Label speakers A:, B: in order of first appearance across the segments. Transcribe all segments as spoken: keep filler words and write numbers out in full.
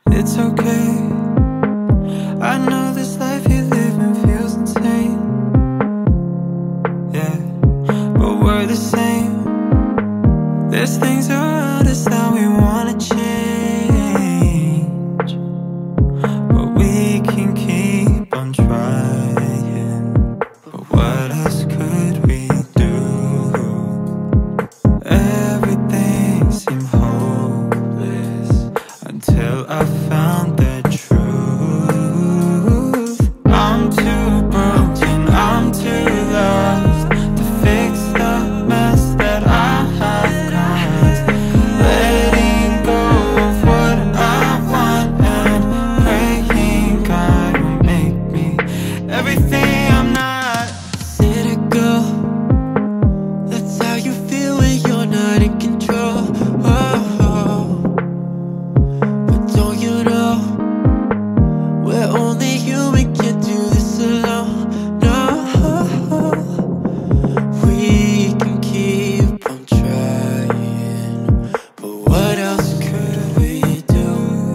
A: It's okay. I know this life you live in feels insane. Yeah, but we're the same. There's things around us that we wanna change, but we can keep on trying. But what else could we do? Everything seemed hopeless until I found the truth. I'm too broken, I'm too lost to fix the mess that I have caused. Letting go of what I want and praying God will make me everything I'm not. Cynical, that's how you feel when you're not in control. Oh, but don't you know, we're only human, can't do this alone. No, we can keep on trying, but what else could we do?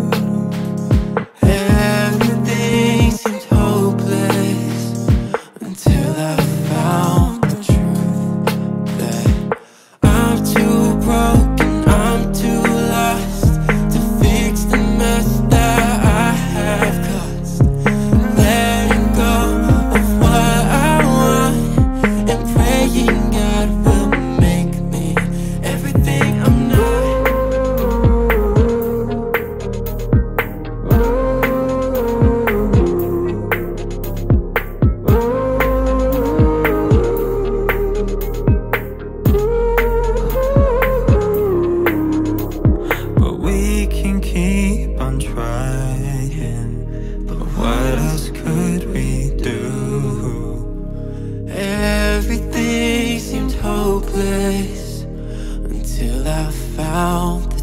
A: Everything seemed hopeless until I found the truth that I'm too broken, I'm too lost to fix the mess that I have caused. Letting go of what I want and praying God will make me everything I'm not. But we can keep on trying. But what else could we do? Everything seemed hopeless until I found